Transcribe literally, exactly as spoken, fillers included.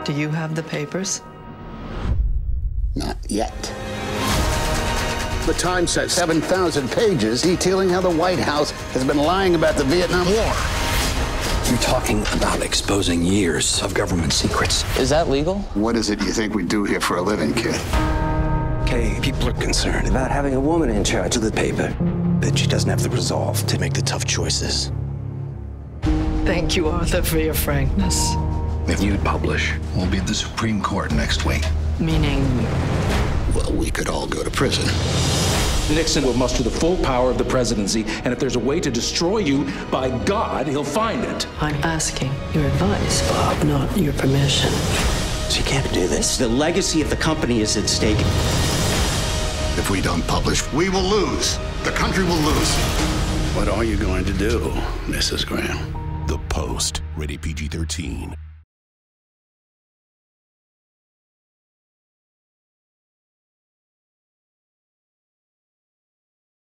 Do you have the papers? Not yet. The Times says seven thousand pages detailing how the White House has been lying about the Vietnam War. You're talking about exposing years of government secrets. Is that legal? What is it you think we do here for a living, kid? Okay, people are concerned about having a woman in charge of the paper, that she doesn't have the resolve to make the tough choices. Thank you, Arthur, for your frankness. If you publish, we'll be at the Supreme Court next week. Meaning? Well, we could all go to prison. Nixon will muster the full power of the presidency, and if there's a way to destroy you, by God, he'll find it. I'm asking your advice, Bob, not your permission. She can't do this. The legacy of the company is at stake. If we don't publish, we will lose. The country will lose. What are you going to do, Missus Graham? The Post, rated P G thirteen.